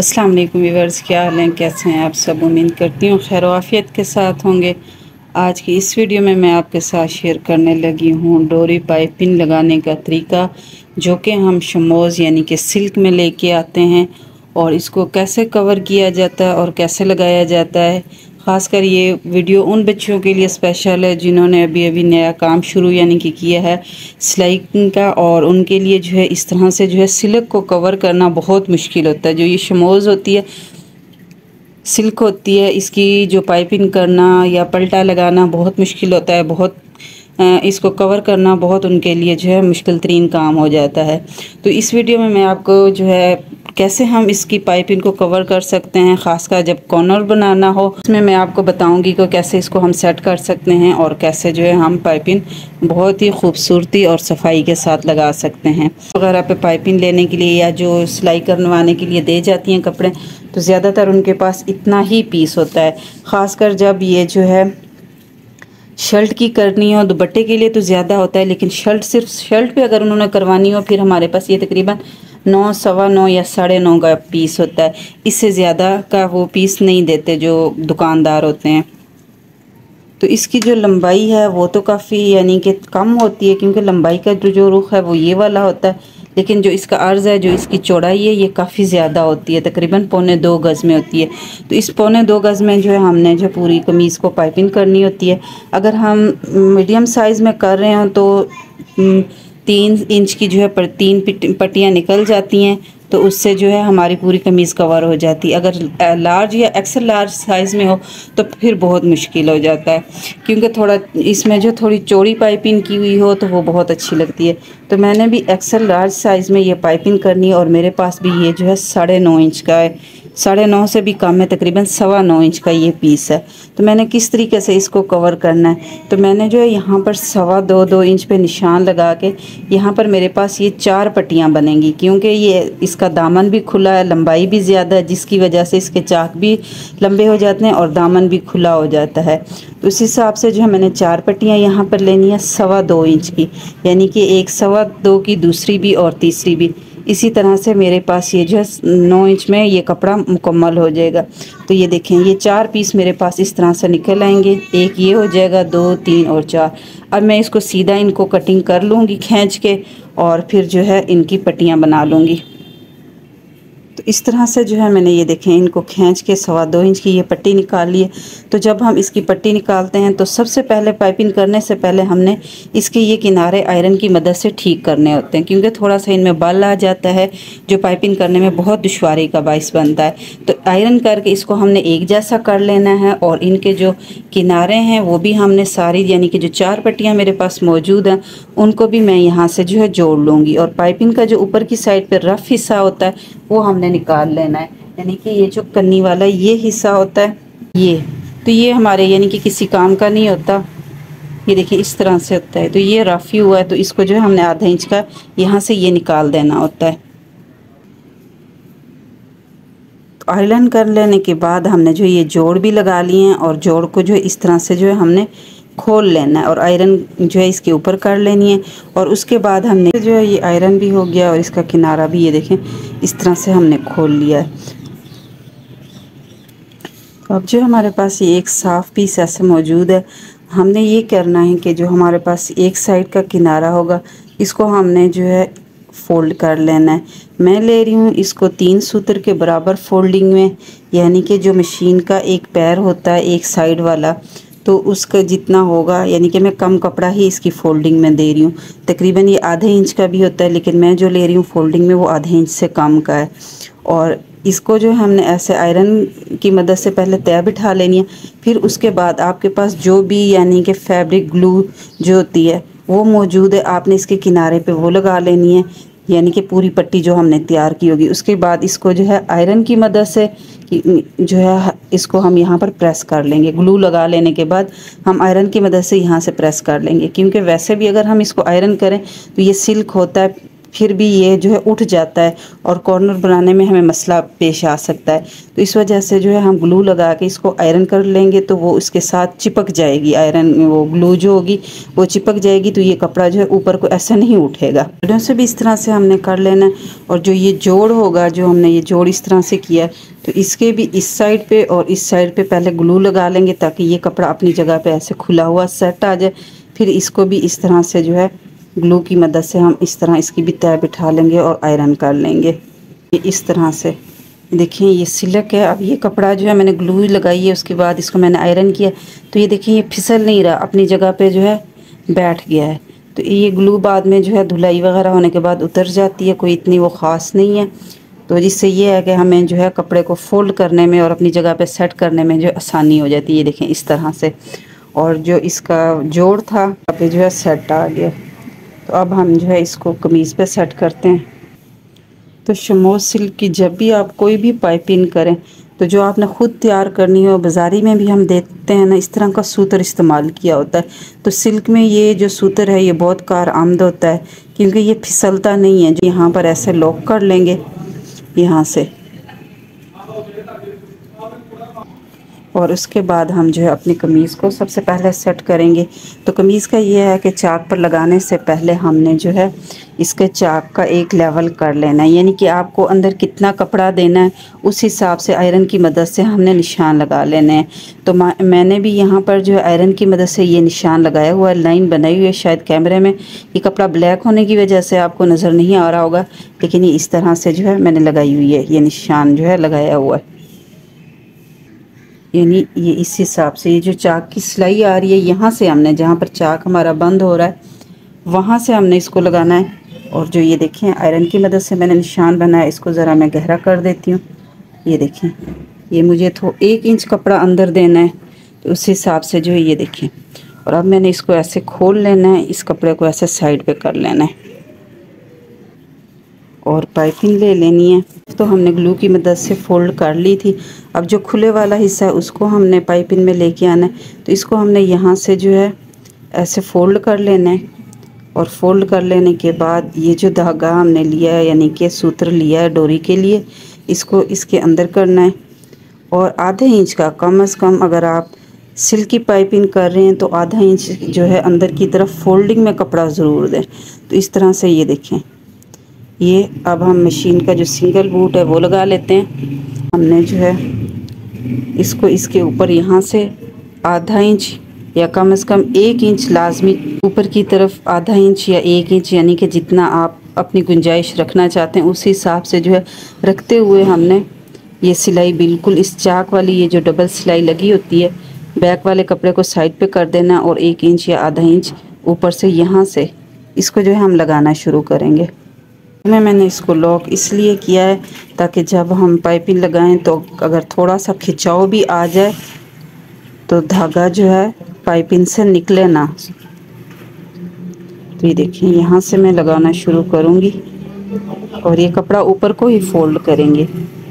अस्सलाम वालेकुम व्यूअर्स, क्या हाल हैं, कैसे हैं आप सब। उम्मीद करती हूँ खैर आफियत के साथ होंगे। आज की इस वीडियो में मैं आपके साथ शेयर करने लगी हूँ डोरी पाइपिंग लगाने का तरीका, जो कि हम शमोज़ यानी कि सिल्क में लेके आते हैं और इसको कैसे कवर किया जाता है और कैसे लगाया जाता है। ख़ासकर ये वीडियो उन बच्चों के लिए स्पेशल है जिन्होंने अभी अभी नया काम शुरू यानी कि किया है सिलाई का, और उनके लिए जो है इस तरह से जो है सिल्क को कवर करना बहुत मुश्किल होता है। जो ये शमोज़ होती है, सिल्क होती है, इसकी जो पाइपिंग करना या पल्टा लगाना बहुत मुश्किल होता है। इसको कवर करना बहुत उनके लिए जो है मुश्किल तरीन काम हो जाता है। तो इस वीडियो में मैं आपको जो है कैसे हम इसकी पाइपिंग को कवर कर सकते हैं, ख़ासकर जब कॉर्नर बनाना हो, उसमें मैं आपको बताऊंगी कि कैसे इसको हम सेट कर सकते हैं और कैसे जो है हम पाइपिंग बहुत ही खूबसूरती और सफाई के साथ लगा सकते हैं। वगैरह पे पाइपिंग लेने के लिए या जो सिलाई करवाने के लिए दे जाती हैं कपड़े, तो ज़्यादातर उनके पास इतना ही पीस होता है। ख़ासकर जब ये जो है शर्ट की करनी हो, दुपट्टे के लिए तो ज़्यादा होता है, लेकिन सिर्फ शर्ट पे अगर उन्होंने करवानी हो, फिर हमारे पास ये तकरीबन 9, सवा 9 या 9.5 का पीस होता है। इससे ज़्यादा का वो पीस नहीं देते जो दुकानदार होते हैं। तो इसकी जो लंबाई है वो तो काफ़ी यानी कि कम होती है, क्योंकि लंबाई का जो रुख है वो ये वाला होता है, लेकिन जो इसका अर्ज़ है, जो इसकी चौड़ाई है, ये काफ़ी ज़्यादा होती है, तकरीबन 1.25 गज़ में होती है। तो इस 1.25 गज़ में जो है हमने जो पूरी कमीज़ को पाइपिंग करनी होती है। अगर हम मीडियम साइज़ में कर रहे हो तो 3 इंच की जो है 3 पट्टियाँ निकल जाती हैं, तो उससे जो है हमारी पूरी कमीज़ कवर हो जाती है। अगर लार्ज या एक्सेल लार्ज साइज़ में हो तो फिर बहुत मुश्किल हो जाता है, क्योंकि थोड़ा इसमें जो थोड़ी चौड़ी पाइपिंग की हुई हो तो वो बहुत अच्छी लगती है। तो मैंने भी एक्सेल लार्ज साइज़ में ये पाइपिंग करनी है, और मेरे पास भी ये जो है 9.5 इंच का है, 9.5 से भी कम है, तकरीबन 9.25 इंच का ये पीस है। तो मैंने किस तरीके से इसको कवर करना है, तो मैंने जो है यहाँ पर 2.25 इंच पे निशान लगा के यहाँ पर मेरे पास ये 4 पट्टियाँ बनेंगी, क्योंकि ये इसका दामन भी खुला है, लंबाई भी ज़्यादा है, जिसकी वजह से इसके चाक भी लंबे हो जाते हैं और दामन भी खुला हो जाता है। तो उस हिसाब से जो है मैंने 4 पट्टियाँ यहाँ पर लेनी है 2.25 इंच की, यानी कि एक 2.25 की, दूसरी भी और तीसरी भी। इसी तरह से मेरे पास ये जो है 9 इंच में ये कपड़ा मुकम्मल हो जाएगा। तो ये देखें, ये 4 पीस मेरे पास इस तरह से निकल आएंगे। एक ये हो जाएगा, 2, 3 और 4। अब मैं इसको सीधा इनको कटिंग कर लूँगी खींच के, और फिर जो है इनकी पट्टियाँ बना लूँगी। तो इस तरह से जो है मैंने ये देखें इनको खींच के 2.25 इंच की ये पट्टी निकाल ली है। तो जब हम इसकी पट्टी निकालते हैं तो सबसे पहले पाइपिंग करने से पहले हमने इसके ये किनारे आयरन की मदद से ठीक करने होते हैं, क्योंकि थोड़ा सा इनमें बल आ जाता है जो पाइपिंग करने में बहुत दुश्वारी का बाइस बनता है। तो आयरन करके इसको हमने एक जैसा कर लेना है, और इनके जो किनारे हैं वो भी हमने सारी, यानी कि जो 4 पट्टियाँ मेरे पास मौजूद हैं उनको भी मैं यहाँ से जो है जोड़ लूँगी। और पाइपिंग का जो ऊपर की साइड पर रफ हिस्सा होता है वो हमने निकाल लेना है, यानी कि ये जो कन्नी वाला ये हिस्सा होता है तो ये हमारे यानी कि किसी काम का नहीं होता। ये देखिए इस तरह से होता है, तो ये रफ ही हुआ है, तो इसको जो है हमने आधा इंच का यहाँ से ये निकाल देना होता है। तो आयरन कर लेने के बाद हमने जो ये जोड़ भी लगा लिए हैं, और जोड़ को जो है इस तरह से जो है हमने खोल लेना है, और आयरन जो है इसके ऊपर कर लेनी है। और उसके बाद हमने जो है ये आयरन भी हो गया, और इसका किनारा भी ये देखें इस तरह से हमने खोल लिया है। तो अब जो हमारे पास ये एक साफ़ पीस ऐसे मौजूद है, हमने ये करना है कि जो हमारे पास एक साइड का किनारा होगा इसको हमने जो है फ़ोल्ड कर लेना है। मैं ले रही हूँ इसको 3 सूत्र के बराबर फोल्डिंग में, यानी कि जो मशीन का एक पैर होता है एक साइड वाला, तो उसका जितना होगा, यानी कि मैं कम कपड़ा ही इसकी फ़ोल्डिंग में दे रही हूँ। तकरीबन ये आधे इंच का भी होता है, लेकिन मैं जो ले रही हूँ फ़ोल्डिंग में वो आधे इंच से कम का है। और इसको जो हमने ऐसे आयरन की मदद से पहले तय बिठा लेनी है। फिर उसके बाद आपके पास जो भी यानी कि फैब्रिक ग्लू जो होती है वो मौजूद है, आपने इसके किनारे पे वो लगा लेनी है, यानी कि पूरी पट्टी जो हमने तैयार की होगी। उसके बाद इसको जो है आयरन की मदद से जो है इसको हम यहाँ पर प्रेस कर लेंगे। ग्लू लगा लेने के बाद हम आयरन की मदद से यहाँ से प्रेस कर लेंगे, क्योंकि वैसे भी अगर हम इसको आयरन करें तो ये सिल्क होता है, फिर भी ये जो है उठ जाता है और कॉर्नर बनाने में हमें मसला पेश आ सकता है। तो इस वजह से जो है हम ग्लू लगा के इसको आयरन कर लेंगे तो वो उसके साथ चिपक जाएगी, आयरन वो ग्लू जो होगी वो चिपक जाएगी, तो ये कपड़ा जो है ऊपर को ऐसा नहीं उठेगा। साइडों से भी इस तरह से हमने कर लेना है। और जो ये जोड़ होगा, जो हमने ये जोड़ इस तरह से किया तो इसके भी इस साइड पे और इस साइड पे पहले ग्लू लगा लेंगे ताकि ये कपड़ा अपनी जगह पे ऐसे खुला हुआ सेट आ जाए। फिर इसको भी इस तरह से जो है ग्लू की मदद से हम इस तरह इसकी भी तय बिठा लेंगे और आयरन कर लेंगे। ये इस तरह से देखिए ये सिलक है। अब ये कपड़ा जो है मैंने ग्लू ही लगाई है, उसके बाद इसको मैंने आयरन किया तो ये देखिए ये फिसल नहीं रहा, अपनी जगह पे जो है बैठ गया है। तो ये ग्लू बाद में जो है धुलाई वगैरह होने के बाद उतर जाती है, कोई इतनी वो ख़ास नहीं है। तो जिससे ये है कि हमें जो है कपड़े को फोल्ड करने में और अपनी जगह पे सेट करने में जो आसानी हो जाती है। ये देखें इस तरह से, और जो इसका जोड़ था पे जो है सेट आ गया। तो अब हम जो है इसको कमीज़ पे सेट करते हैं। तो शमोज सिल्क की जब भी आप कोई भी पाइपिंग करें तो जो आपने ख़ुद तैयार करनी हो, बाज़ारी में भी हम देखते हैं ना इस तरह का सूतर इस्तेमाल किया होता है। तो सिल्क में ये जो सूतर है ये बहुत कारआमद होता है क्योंकि ये फिसलता नहीं है। जो यहाँ पर ऐसे लॉक कर लेंगे यहाँ से, और उसके बाद हम जो है अपनी कमीज़ को सबसे पहले सेट करेंगे। तो कमीज़ का ये है कि चाक पर लगाने से पहले हमने जो है इसके चाक का एक लेवल कर लेना है, यानी कि आपको अंदर कितना कपड़ा देना है उस हिसाब से आयरन की मदद से हमने निशान लगा लेने हैं। तो मैंने भी यहाँ पर जो है आयरन की मदद से ये निशान लगाया हुआ है, लाइन बनाई हुई है। शायद कैमरे में ये कपड़ा ब्लैक होने की वजह से आपको नज़र नहीं आ रहा होगा, लेकिन ये इस तरह से जो है मैंने लगाई हुई है, ये निशान जो है लगाया हुआ है। यानी ये इस हिसाब से ये जो चाक की सिलाई आ रही है यहाँ से हमने, जहाँ पर चाक हमारा बंद हो रहा है वहाँ से हमने इसको लगाना है। और जो ये देखें आयरन की मदद से मैंने निशान बनाया, इसको ज़रा मैं गहरा कर देती हूँ। ये देखें ये मुझे 1 इंच कपड़ा अंदर देना है, तो उस हिसाब से जो है ये देखें। और अब मैंने इसको ऐसे खोल लेना है, इस कपड़े को ऐसे साइड पे कर लेना है और पाइपिंग ले लेनी है। तो हमने ग्लू की मदद से फोल्ड कर ली थी। अब जो खुले वाला हिस्सा है उसको हमने पाइपिंग में लेके आना है। तो इसको हमने यहाँ से जो है ऐसे फोल्ड कर लेना है, और फोल्ड कर लेने के बाद ये जो धागा हमने लिया है यानी कि सूत्र लिया है डोरी के लिए, इसको इसके अंदर करना है। और आधे इंच का कम से कम, अगर आप सिल्क की पाइपिंग कर रहे हैं तो आधा इंच जो है अंदर की तरफ फोल्डिंग में कपड़ा ज़रूर दें। तो इस तरह से ये देखें। ये अब हम मशीन का जो सिंगल बूट है वो लगा लेते हैं। हमने जो है इसको इसके ऊपर यहाँ से आधा इंच या कम से कम 1 इंच लाजमी, ऊपर की तरफ आधा इंच या 1 इंच, यानी कि जितना आप अपनी गुंजाइश रखना चाहते हैं उस हिसाब से जो है रखते हुए हमने ये सिलाई बिल्कुल इस चाक वाली, ये जो डबल सिलाई लगी होती है बैक वाले कपड़े को साइड पे कर देना, और 1 इंच या आधा इंच ऊपर से यहाँ से इसको जो है हम लगाना शुरू करेंगे। मैंने इसको लॉक इसलिए किया है ताकि जब हम पाइपिंग लगाएं तो अगर थोड़ा सा खिंचाव भी आ जाए तो धागा जो है पाइपिंग से निकले ना। तो ये देखिए यहाँ से मैं लगाना शुरू करूँगी और ये कपड़ा ऊपर को ही फोल्ड करेंगे।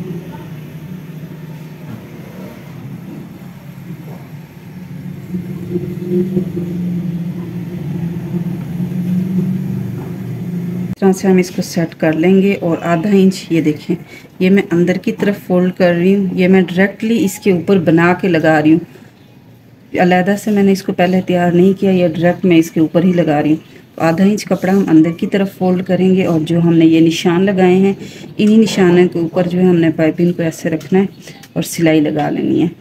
तरह से हम इसको सेट कर लेंगे। और आधा इंच ये देखें, ये मैं अंदर की तरफ फोल्ड कर रही हूँ, ये मैं डायरेक्टली इसके ऊपर बना के लगा रही हूँ। अलहदा से मैंने इसको पहले तैयार नहीं किया, ये डायरेक्ट मैं इसके ऊपर ही लगा रही हूँ। तो आधा इंच कपड़ा हम अंदर की तरफ फोल्ड करेंगे, और जो हमने ये निशान लगाए हैं इन्हीं निशानों के ऊपर जो है हमने पाइपिंग को ऐसे रखना है और सिलाई लगा लेनी है।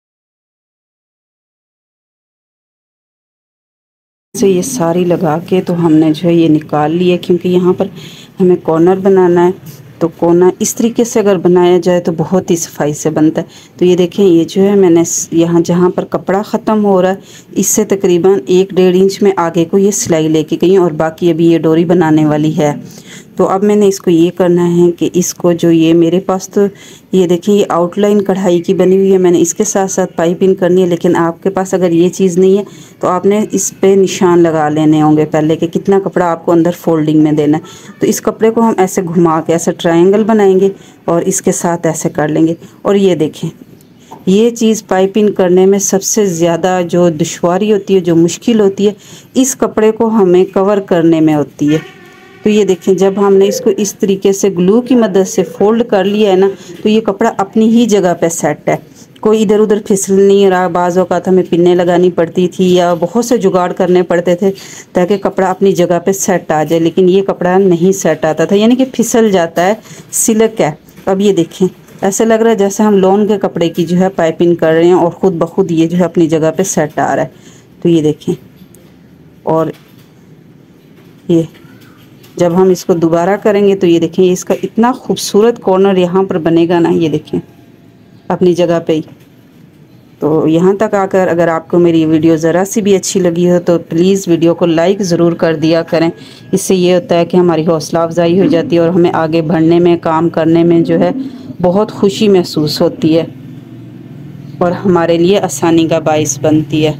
से ये सारी लगा के तो हमने जो है ये निकाल लिया, क्योंकि यहाँ पर हमें कॉर्नर बनाना है। तो कोना इस तरीके से अगर बनाया जाए तो बहुत ही सफाई से बनता है। तो ये देखें, ये जो है मैंने यहाँ जहाँ पर कपड़ा ख़त्म हो रहा है इससे तकरीबन 1-1.5 इंच में आगे को ये सिलाई लेके गई, और बाकी अभी ये डोरी बनाने वाली है। तो अब मैंने इसको ये करना है कि इसको जो ये मेरे पास, तो ये देखें ये आउटलाइन कढ़ाई की बनी हुई है, मैंने इसके साथ साथ पाइपिंग करनी है। लेकिन आपके पास अगर ये चीज़ नहीं है तो आपने इस पे निशान लगा लेने होंगे पहले कि कितना कपड़ा आपको अंदर फोल्डिंग में देना है। तो इस कपड़े को हम ऐसे घुमा के ऐसे ट्रायंगल बनाएंगे और इसके साथ ऐसे कर लेंगे। और ये देखें, ये चीज़ पाइपिंग करने में सबसे ज़्यादा जो दुश्वारी होती है, जो मुश्किल होती है, इस कपड़े को हमें कवर करने में होती है। तो ये देखें, जब हमने इसको इस तरीके से ग्लू की मदद से फोल्ड कर लिया है ना, तो ये कपड़ा अपनी ही जगह पे सेट है, कोई इधर उधर फिसल नहीं रहा। बाज़ औक़ात हमें पिन्ने लगानी पड़ती थी या बहुत से जुगाड़ करने पड़ते थे ताकि कपड़ा अपनी जगह पे सेट आ जाए, लेकिन ये कपड़ा नहीं सेट आता था, यानी कि फिसल जाता है, सिल्क है। अब ये देखें, ऐसे लग रहा है जैसे हम लॉन के कपड़े की जो है पाइपिंग कर रहे हैं और ख़ुद ब खुद ये जो है अपनी जगह पे सेट आ रहा है। तो ये देखें, और ये जब हम इसको दोबारा करेंगे तो ये देखें, इसका इतना खूबसूरत कॉर्नर यहाँ पर बनेगा ना, ये देखें अपनी जगह पे ही। तो यहाँ तक आकर अगर आपको मेरी वीडियो ज़रा सी भी अच्छी लगी हो तो प्लीज़ वीडियो को लाइक ज़रूर कर दिया करें। इससे ये होता है कि हमारी हौसला अफजाई हो जाती है और हमें आगे बढ़ने में, काम करने में जो है बहुत खुशी महसूस होती है और हमारे लिए आसानी का बाइस बनती है।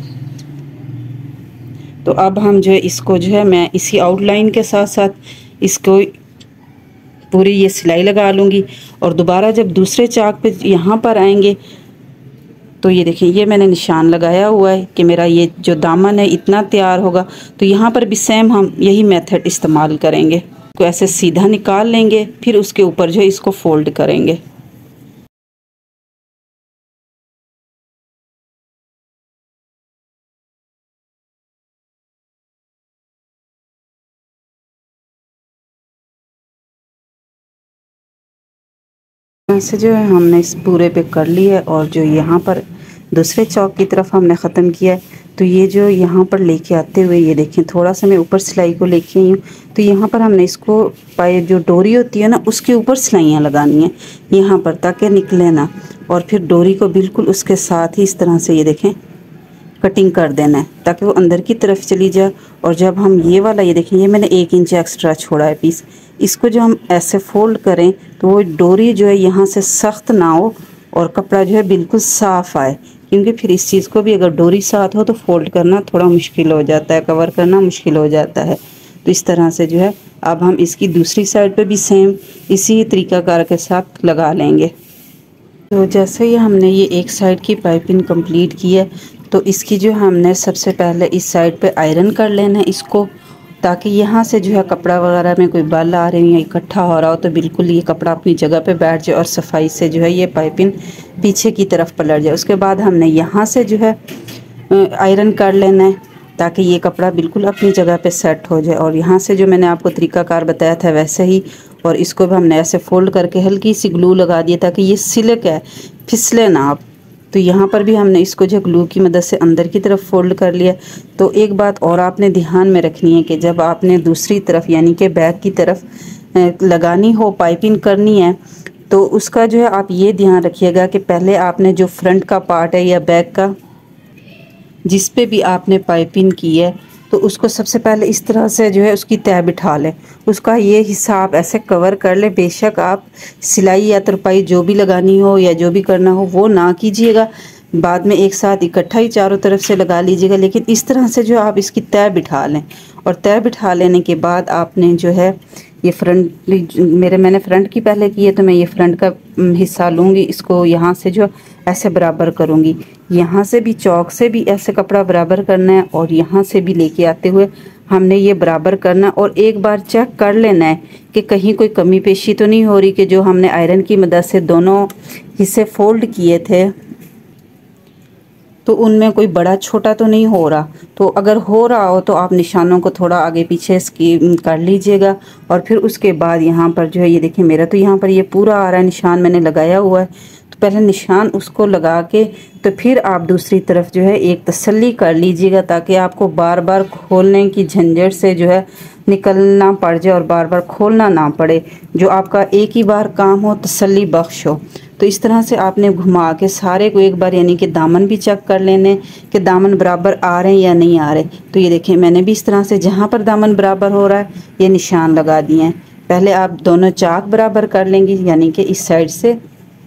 तो अब हम जो है इसको जो है, मैं इसी आउटलाइन के साथ साथ इसको पूरी ये सिलाई लगा लूँगी और दोबारा जब दूसरे चाक पे यहाँ पर आएंगे तो ये देखिए, ये मैंने निशान लगाया हुआ है कि मेरा ये जो दामन है इतना तैयार होगा। तो यहाँ पर भी सेम हम यही मेथड इस्तेमाल करेंगे, तो ऐसे सीधा निकाल लेंगे, फिर उसके ऊपर जो है इसको फोल्ड करेंगे। ऐसे जो है हमने इस पूरे पे कर लिया है और जो यहाँ पर दूसरे चौक की तरफ हमने ख़त्म किया है। तो ये जो यहाँ पर लेके आते हुए ये देखें, थोड़ा सा मैं ऊपर सिलाई को लेके आई हूँ। तो यहाँ पर हमने इसको पाए जो डोरी होती है ना, उसके ऊपर सिलाइयाँ लगानी है यहाँ पर, ताकि निकले ना, और फिर डोरी को बिल्कुल उसके साथ ही इस तरह से ये देखें कटिंग कर देना है ताकि वो अंदर की तरफ चली जाए। और जब हम ये वाला, ये देखें, ये मैंने 1 इंच एक्स्ट्रा छोड़ा है पीस, इसको जो हम ऐसे फोल्ड करें तो वो डोरी जो है यहाँ से सख्त ना हो और कपड़ा जो है बिल्कुल साफ़ आए, क्योंकि फिर इस चीज़ को भी अगर डोरी साथ हो तो फोल्ड करना थोड़ा मुश्किल हो जाता है, कवर करना मुश्किल हो जाता है। तो इस तरह से जो है अब हम इसकी दूसरी साइड पे भी सेम इसी तरीक़ाकार के साथ लगा लेंगे। तो जैसे ही हमने ये एक साइड की पाइपिंग कंप्लीट की है, तो इसकी जो हमने सबसे पहले इस साइड पे आयरन कर लेना है इसको, ताकि यहाँ से जो है कपड़ा वगैरह में कोई बाल आ रही है, इकट्ठा हो रहा हो तो बिल्कुल ये कपड़ा अपनी जगह पे बैठ जाए और सफाई से जो है ये पाइपिंग पीछे की तरफ पलट जाए। उसके बाद हमने यहाँ से जो है आयरन कर लेना है ताकि ये कपड़ा बिल्कुल अपनी जगह पे सेट हो जाए। और यहाँ से जो मैंने आपको तरीक़ाकार बताया था वैसे ही, और इसको भी हमने ऐसे फोल्ड करके हल्की सी ग्लू लगा दिया ताकि ये सिल्क है, फिसले ना आप। तो यहाँ पर भी हमने इसको जो ग्लू की मदद से अंदर की तरफ फोल्ड कर लिया। तो एक बात और आपने ध्यान में रखनी है कि जब आपने दूसरी तरफ यानी कि बैक की तरफ लगानी हो, पाइपिंग करनी है, तो उसका जो है आप ये ध्यान रखिएगा कि पहले आपने जो फ्रंट का पार्ट है या बैक का जिस पे भी आपने पाइपिंग की है, तो उसको सबसे पहले इस तरह से जो है उसकी तह बिठा लें, उसका ये हिस्सा आप ऐसे कवर कर लें। बेशक आप सिलाई या तुरपाई जो भी लगानी हो या जो भी करना हो वो ना कीजिएगा, बाद में एक साथ इकट्ठा ही चारों तरफ से लगा लीजिएगा, लेकिन इस तरह से जो आप इसकी तह बिठा लें। और तह बिठा लेने के बाद आपने जो है ये फ्रंट, मैंने फ्रंट की पहले की है तो मैं ये फ्रंट का हिस्सा लूँगी, इसको यहाँ से जो ऐसे बराबर करूँगी, यहाँ से भी चौक से भी ऐसे कपड़ा बराबर करना है और यहाँ से भी लेके आते हुए हमने ये बराबर करना। और एक बार चेक कर लेना है कि कहीं कोई कमी पेशी तो नहीं हो रही, कि जो हमने आयरन की मदद से दोनों हिस्से फोल्ड किए थे तो उनमें कोई बड़ा छोटा तो नहीं हो रहा। तो अगर हो रहा हो तो आप निशानों को थोड़ा आगे पीछे इसकी कर लीजिएगा। और फिर उसके बाद यहाँ पर जो है ये देखिए, मेरा तो यहाँ पर ये पूरा आ रहा है, निशान मैंने लगाया हुआ है। तो पहले निशान उसको लगा के तो फिर आप दूसरी तरफ जो है एक तसल्ली कर लीजिएगा, ताकि आपको बार बार खोलने की झंझट से जो है निकलना पड़ जाए और बार बार खोलना ना पड़े, जो आपका एक ही बार काम हो, तसल्ली बख्श हो। तो इस तरह से आपने घुमा के सारे को एक बार, यानी कि दामन भी चेक कर लेने कि दामन बराबर आ रहे हैं या नहीं आ रहे। तो ये देखें, मैंने भी इस तरह से जहाँ पर दामन बराबर हो रहा है ये निशान लगा दिए हैं। पहले आप दोनों चाक बराबर कर लेंगी, यानी कि इस साइड से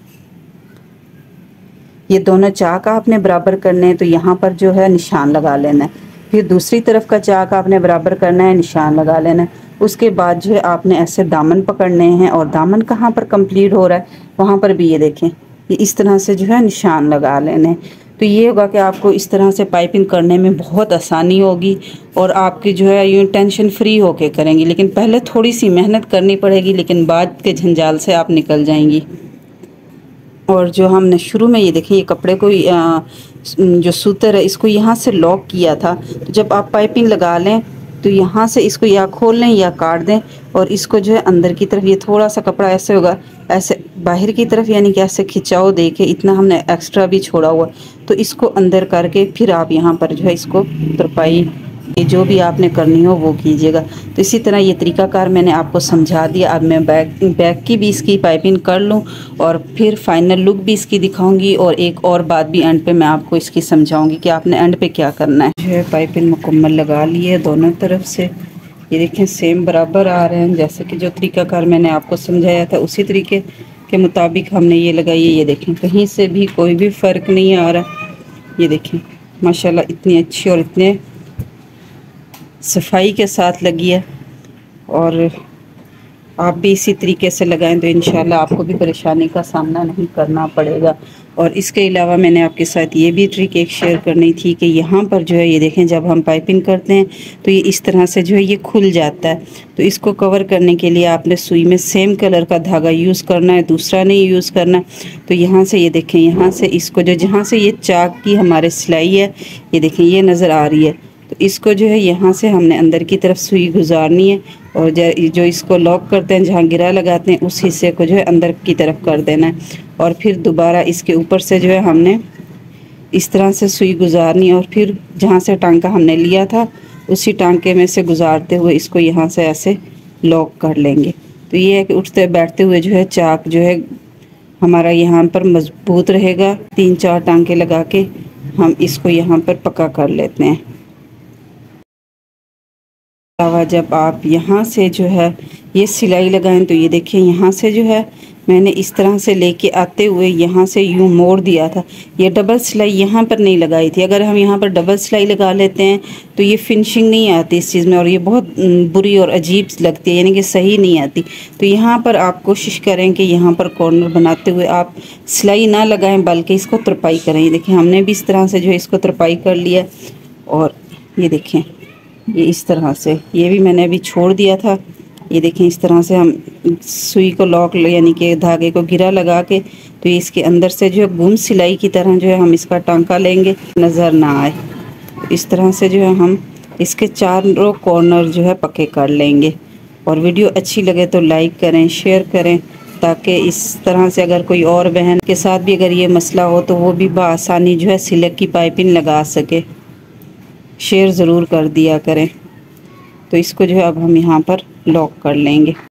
ये दोनों चाक आपने बराबर करने हैं, तो यहाँ पर जो है निशान लगा लेना है। फिर दूसरी तरफ का चाक आपने बराबर करना है, निशान लगा लेना है। उसके बाद जो है आपने ऐसे दामन पकड़ने हैं और दामन कहाँ पर कंप्लीट हो रहा है वहाँ पर भी ये देखें, ये इस तरह से जो है निशान लगा लेने। तो ये होगा कि आपको इस तरह से पाइपिंग करने में बहुत आसानी होगी और आपकी जो है यूँ टेंशन फ्री होके करेंगी। लेकिन पहले थोड़ी सी मेहनत करनी पड़ेगी, लेकिन बाद के झंझाल से आप निकल जाएंगी। और जो हमने शुरू में ये देखिए, ये कपड़े को जो सूतर है इसको यहाँ से लॉक किया था। तो जब आप पाइपिंग लगा लें तो यहाँ से इसको या खोल लें या काट दें, और इसको जो है अंदर की तरफ, ये थोड़ा सा कपड़ा ऐसे होगा, ऐसे बाहर की तरफ, यानी कि ऐसे खिंचाव दे के, इतना हमने एक्स्ट्रा भी छोड़ा हुआ, तो इसको अंदर करके फिर आप यहाँ पर जो है इसको तुरपाई जो भी आपने करनी हो वो कीजिएगा। तो इसी तरह ये तरीकाकार मैंने आपको समझा दिया। अब मैं बैक की भी इसकी पाइपिंग कर लूँ और फिर फाइनल लुक भी इसकी दिखाऊंगी, और एक और बात भी एंड पे मैं आपको इसकी समझाऊंगी कि आपने एंड पे क्या करना है। जो है पाइपिंग मुकम्मल लगा ली है दोनों तरफ से, ये देखें सेम बराबर आ रहे हैं, जैसे कि जो तरीकाकार मैंने आपको समझाया था उसी तरीके के मुताबिक हमने ये लगाई है। ये देखें कहीं से भी कोई भी फ़र्क नहीं आ रहा। ये देखें माशाल्लाह इतनी अच्छी और इतने सफाई के साथ लगी है, और आप भी इसी तरीके से लगाएं तो इंशाल्लाह आपको भी परेशानी का सामना नहीं करना पड़ेगा। और इसके अलावा मैंने आपके साथ ये भी ट्रिक एक शेयर करनी थी कि यहाँ पर जो है ये देखें, जब हम पाइपिंग करते हैं तो ये इस तरह से जो है ये खुल जाता है। तो इसको कवर करने के लिए आपने सुई में सेम कलर का धागा यूज़ करना है, दूसरा नहीं यूज़ करना। तो यहाँ से ये देखें, यहाँ से इसको जो जहाँ से ये चाक की हमारे सिलाई है, ये देखें ये नज़र आ रही है, तो इसको जो है यहाँ से हमने अंदर की तरफ सुई गुजारनी है, और जो इसको लॉक करते हैं, जहाँ गिरा लगाते हैं, उस हिस्से को जो है अंदर की तरफ कर देना है। और फिर दोबारा इसके ऊपर से जो है हमने इस तरह से सुई गुजारनी है, और फिर जहाँ से टांका हमने लिया था उसी टांके में से गुजारते हुए इसको यहाँ से ऐसे लॉक कर लेंगे। तो ये है कि उठते बैठते हुए जो है चाक जो है हमारा यहाँ पर मजबूत रहेगा। 3-4 टांके लगा के हम इसको यहाँ पर पक्का कर लेते हैं। जब आप यहाँ से जो है ये सिलाई लगाएं तो ये देखिए यहाँ से जो है मैंने इस तरह से लेके आते हुए यहाँ से यूँ मोड़ दिया था। ये डबल सिलाई यहाँ पर नहीं लगाई थी। अगर हम यहाँ पर डबल सिलाई लगा लेते हैं तो ये फिनिशिंग नहीं आती इस चीज़ में, और ये बहुत बुरी और अजीब लगती है, यानी कि सही नहीं आती। तो यहाँ पर आप कोशिश करें कि यहाँ पर कॉर्नर बनाते हुए आप सिलाई ना लगाएँ, बल्कि इसको तुरपाई करें। ये देखिए हमने भी इस तरह से जो है इसको तुरपाई कर लिया, और ये देखें ये इस तरह से, ये भी मैंने अभी छोड़ दिया था। ये देखें इस तरह से हम सुई को लॉक यानी कि धागे को गिरा लगा के, तो इसके अंदर से जो है गुम सिलाई की तरह जो है हम इसका टांका लेंगे, नज़र ना आए। इस तरह से जो है हम इसके चारों कॉर्नर जो है पक्के कर लेंगे। और वीडियो अच्छी लगे तो लाइक करें, शेयर करें, ताकि इस तरह से अगर कोई और बहन के साथ भी अगर ये मसला हो तो वो भी बआसानी जो है सिल्क की पाइपिंग लगा सके। शेयर ज़रूर कर दिया करें। तो इसको जो है अब हम यहाँ पर लॉक कर लेंगे।